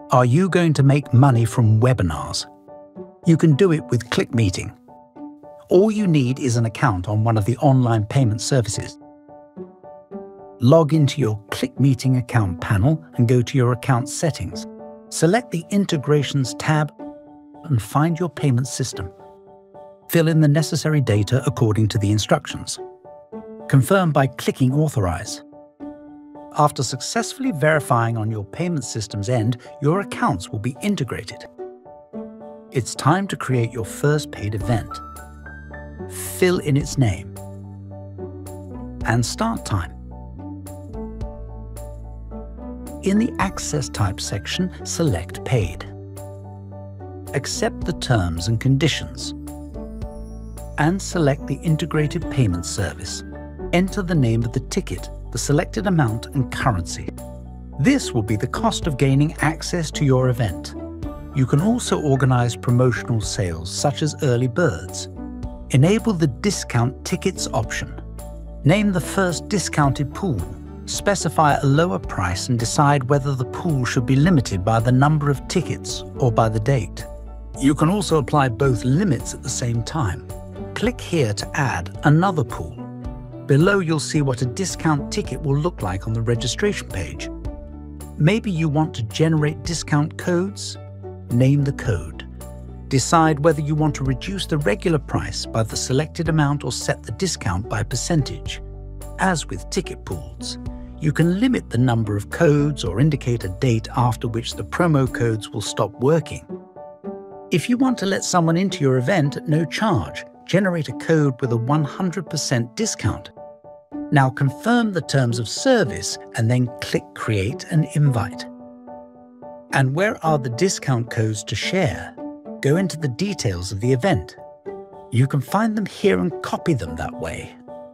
Are you going to make money from webinars? You can do it with ClickMeeting. All you need is an account on one of the online payment services. Log into your ClickMeeting account panel and go to your account settings. Select the Integrations tab and find your payment system. Fill in the necessary data according to the instructions. Confirm by clicking Authorize. After successfully verifying on your payment system's end, your accounts will be integrated. It's time to create your first paid event. Fill in its name and start time. In the Access Type section, select Paid. Accept the terms and conditions and select the integrated payment service. Enter the name of the ticket, the selected amount and currency. This will be the cost of gaining access to your event. You can also organize promotional sales such as early birds. Enable the Discount Tickets option. Name the first discounted pool. Specify a lower price and decide whether the pool should be limited by the number of tickets or by the date. You can also apply both limits at the same time. Click here to add another pool. Below you'll see what a discount ticket will look like on the registration page. Maybe you want to generate discount codes? Name the code. Decide whether you want to reduce the regular price by the selected amount or set the discount by percentage. As with ticket pools, you can limit the number of codes or indicate a date after which the promo codes will stop working. If you want to let someone into your event at no charge, generate a code with a 100% discount. Now confirm the terms of service and then click Create an Invite. And where are the discount codes to share? Go into the details of the event. You can find them here and copy them that way.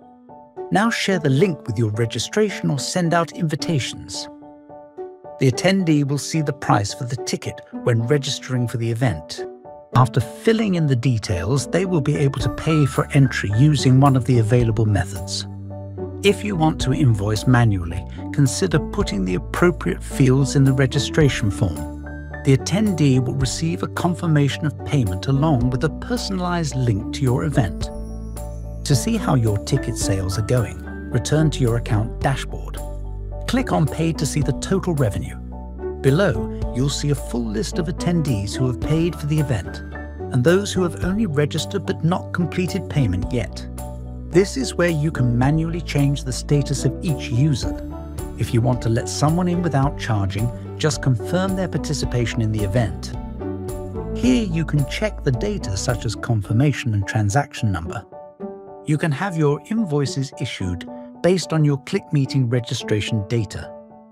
Now share the link with your registration or send out invitations. The attendee will see the price for the ticket when registering for the event. After filling in the details, they will be able to pay for entry using one of the available methods. If you want to invoice manually, consider putting the appropriate fields in the registration form. The attendee will receive a confirmation of payment along with a personalized link to your event. To see how your ticket sales are going, return to your account dashboard. Click on Paid to see the total revenue. Below, you'll see a full list of attendees who have paid for the event and those who have only registered but not completed payment yet. This is where you can manually change the status of each user. If you want to let someone in without charging, just confirm their participation in the event. Here you can check the data such as confirmation and transaction number. You can have your invoices issued based on your ClickMeeting registration data.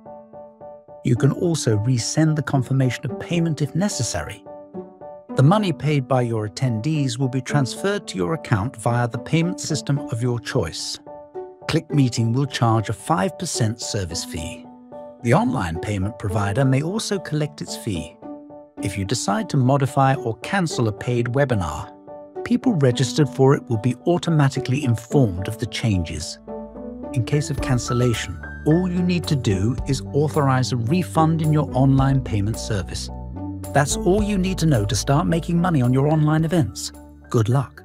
You can also resend the confirmation of payment if necessary. The money paid by your attendees will be transferred to your account via the payment system of your choice. ClickMeeting will charge a 5% service fee. The online payment provider may also collect its fee. If you decide to modify or cancel a paid webinar, people registered for it will be automatically informed of the changes. In case of cancellation, all you need to do is authorize a refund in your online payment service. That's all you need to know to start making money on your online events. Good luck.